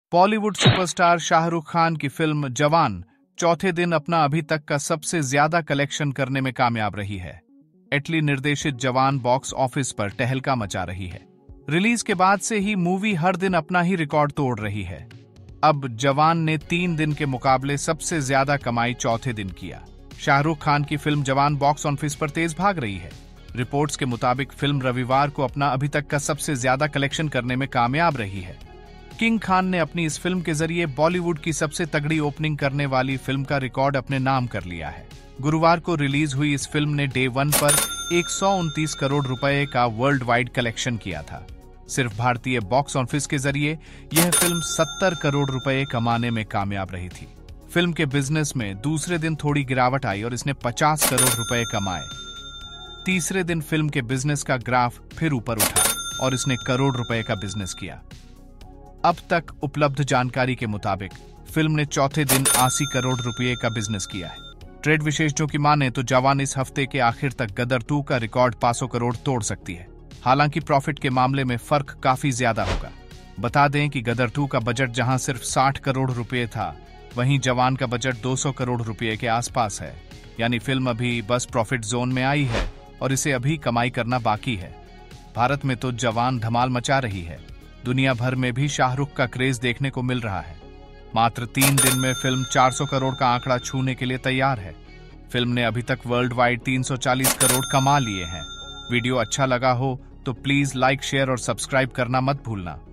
Bollywood superstar Shahrukh Khan की film जवान चौथे दिन अपना अभी तक का सबसे ज्यादा कलेक्शन करने में कामयाब रही है। एटली निर्देशित जवान बॉक्स ऑफिस पर तहलका मचा रही है। रिलीज के बाद से ही मूवी हर दिन अपना ही रिकॉर्ड तोड़ रही है। अब जवान ने 3 दिन के मुकाबले सबसे ज्यादा कमाई चौथे दिन किया। शाहरुख खान की फिल्म जवान बॉक्स ऑफिस पर तेज भाग रही है। रिपोर्ट्स के मुताबिक फिल्म रविवार को अपना अभी तक का सबसे ज्यादा कलेक्शन करने में कामयाब रही है। किंग खान ने अपनी इस फिल्म के जरिए बॉलीवुड की सबसे तगड़ी ओपनिंग करने वाली फिल्म का रिकॉर्ड अपने नाम कर लिया है। गुरुवार को रिलीज हुई इस फिल्म ने डे 1 पर 129 करोड़ रुपए का वर्ल्ड वाइड कलेक्शन किया था। सिर्फ भारतीय बॉक्स ऑफिस के जरिए यह फिल्म 70 करोड़ रुपए कमाने में कामयाब रही थी। फिल्म के बिजनेस में दूसरे दिन थोड़ी गिरावट आई और इसने 50 करोड़ रुपए कमाए। तीसरे दिन फिल्म के बिजनेस का ग्राफ फिर ऊपर उठा और इसने करोड़ रुपए का बिजनेस किया। अब तक उपलब्ध जानकारी के मुताबिक फिल्म ने चौथे दिन 80 करोड़ रुपए का बिजनेस किया है। ट्रेड विशेषज्ञों की माने तो जवान इस हफ्ते के आखिर तक गदर 2 का रिकॉर्ड 500 करोड़ तोड़ सकती है। हालांकि प्रॉफिट के मामले में फर्क काफी ज्यादा होगा। बता दें कि गदर 2 का बजट जहां सिर्फ 60 करोड़ रुपए था, वहीं जवान का बजट 200 करोड़ रुपए के आसपास है। यानी फिल्म अभी बस प्रॉफिट जोन में आई है और इसे अभी कमाई करना बाकी है। भारत में तो जवान धमाल मचा रही है। दुनिया भर में भी शाहरुख का क्रेज देखने को मिल रहा है। मात्र 3 दिन में फिल्म 400 करोड़ का आंकड़ा छूने के लिए तैयार है। फिल्म ने अभी तक वर्ल्ड वाइड 340 करोड़ कमा लिए हैं। वीडियो अच्छा लगा हो तो प्लीज लाइक, शेयर और सब्सक्राइब करना मत भूलना।